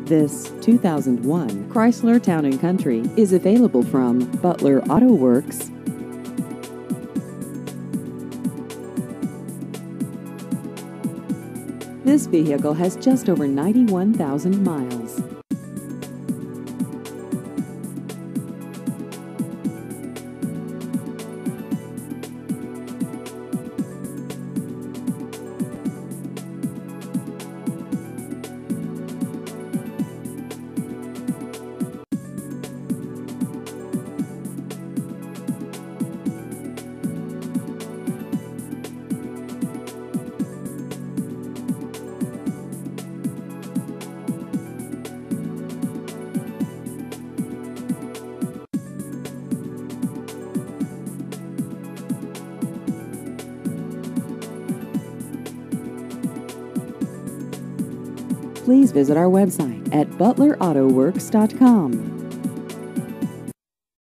This 2001 Chrysler Town & Country is available from Butler Auto Works. This vehicle has just over 91,000 miles. Please visit our website at butlerautoworks.com.